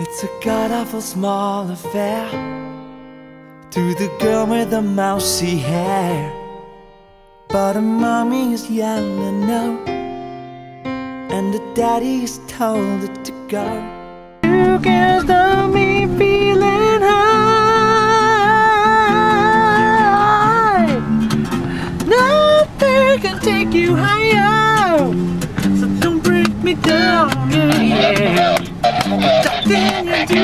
It's a god-awful small affair to the girl with the mousy hair, but her mommy is yelling no, and the daddy's told her to go. You can't stop me feeling high. Nothing can take you higher, so don't break me down, yeah. Nothing you do,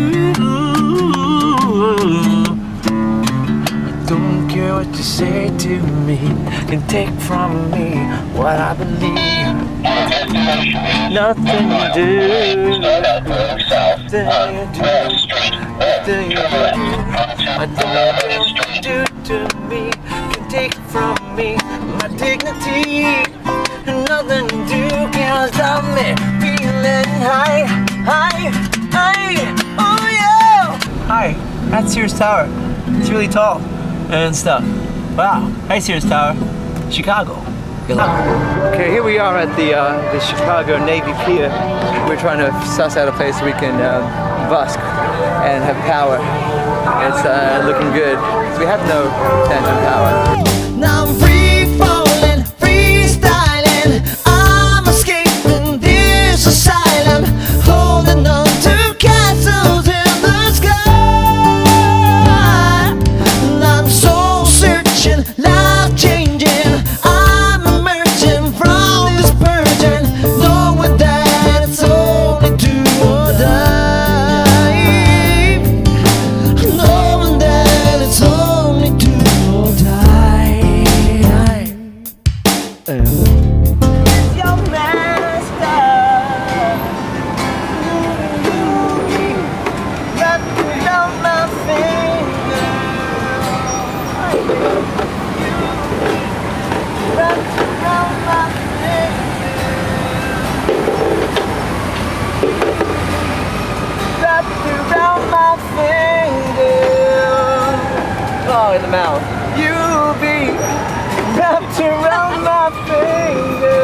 I don't care what you say to me, can take from me what I believe. Nothing you do, nothing you do, nothing you do, I don't care what you do to me, can take from me my dignity. Nothing you do can stop me feeling high, high, high, oh yeah! Hi, that's Sears Tower. It's really tall and stuff. Wow, hi Sears Tower, Chicago. Good luck. Okay, here we are at the Chicago Navy Pier. We're trying to suss out a place we can busk and have power. It's looking good. So we have no tangent power. Now I'm free falling, freestyling. I'm escaping this asylum, holding on to castles in the sky. And I'm soul searching, life changing. I'm emerging from this burden, knowing that it's only do or die. Knowing that it's only do or die. It's your master, wrapped around my finger, wrapped around my finger, wrapped around my finger. Oh, in the mouth. You'll be wrapped around my finger.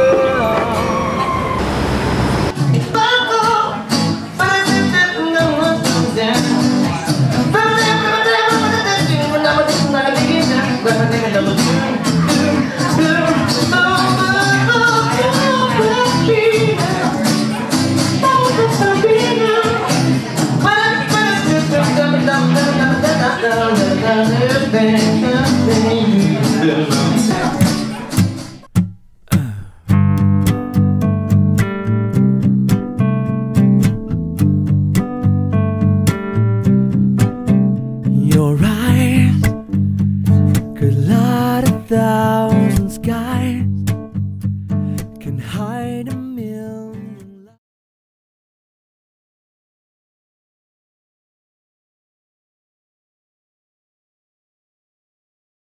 Your eyes could light 1,000